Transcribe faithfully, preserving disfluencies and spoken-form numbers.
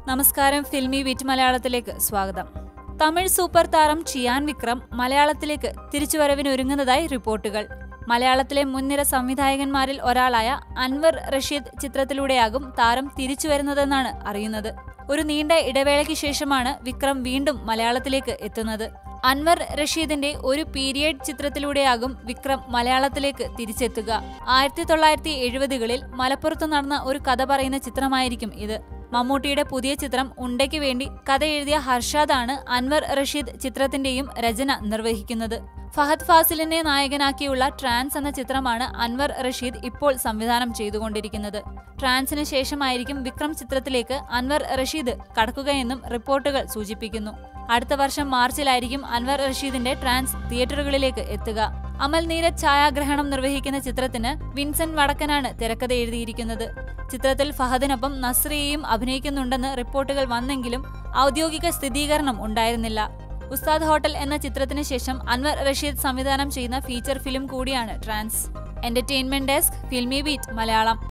നമസ്കാരം, filmy beat മലയാളത്തിലേക്ക് സ്വാഗതം. തമിഴ് സൂപ്പർ താരം ചിയാൻ വിക്രം മലയാളത്തിലേക്ക് തിരിച്ചുവരവിനൊരുങ്ങുന്നതായി റിപ്പോർട്ടുകൾ. മലയാളത്തിലെ മുൻനിര സംവിധായകന്മാരിൽ ഒരാളായ അൻവർ റഷീദ് ചിത്രത്തിലൂടെയാകും താരം തിരിച്ചുവരുന്നതെന്നാണ് അറിയുന്നത്. ഒരു നീണ്ട ഇടവേളയ്ക്ക് ശേഷമാണ് വിക്രം വീണ്ടും മലയാളത്തിലേക്ക് എത്തുന്നത്. അൻവർ റഷീദിന്റെ ഒരു പീരിയഡ് ചിത്രത്തിലൂടെയാകും വിക്രം മലയാളത്തിലേക്ക് തിരിച്ചെത്തുക. ആയിരത്തി തൊള്ളായിരത്തി എഴുപതുകളിൽ മലപ്പുറത്ത് നടന്ന ഒരു കഥ പറയുന്ന ചിത്രമായിരിക്കും ഇത്. മമ്മൂട്ടിയുടെ പുതിയ ചിത്രം ഉണ്ടയ്ക്ക് വേണ്ടി കഥ എഴുതിയ ഹർഷാദാണ് അൻവർ റഷീദ് ചിത്രത്തിന്റെയും രചന നിർവഹിക്കുന്നത്. ഫഹദ് ഫാസിലിനെ നായകനാക്കിയുള്ള ട്രാൻസ് എന്ന ചിത്രമാണ് അൻവർ റഷീദ് ഇപ്പോൾ സംവിധാനം ചെയ്തുകൊണ്ടിരിക്കുന്നത്. ട്രാൻസിന് ശേഷമായിരിക്കും വിക്രം ചിത്രത്തിലേക്ക് അൻവർ റഷീദ് കടക്കുകയെന്നും റിപ്പോർട്ടുകൾ സൂചിപ്പിക്കുന്നു. അടുത്ത വർഷം മാർച്ചിലായിരിക്കും അൻവർ റഷീദിന്റെ ട്രാൻസ് തിയേറ്ററുകളിലേക്ക് എത്തുക. അമൽ നീരജ് ഛായാഗ്രഹണം നിർവഹിക്കുന്ന ചിത്രത്തിന് വിൻസെന്റ് വടക്കനാണ് തിരക്കഥ എഴുതിയിരിക്കുന്നത്. ചിത്രത്തിൽ ഫഹദിനൊപ്പം നസ്രിയയും അഭിനയിക്കുന്നുണ്ടെന്ന് റിപ്പോർട്ടുകൾ വന്നെങ്കിലും ഔദ്യോഗിക സ്ഥിരീകരണം ഉണ്ടായിരുന്നില്ല. ഉസ്താദ് ഹോട്ടൽ എന്ന ചിത്രത്തിന് ശേഷം അൻവർ റഷീദ് സംവിധാനം ചെയ്യുന്ന ഫീച്ചർ ഫിലിം കൂടിയാണ് Trance. Entertainment desk, Filmibeat Malayalam.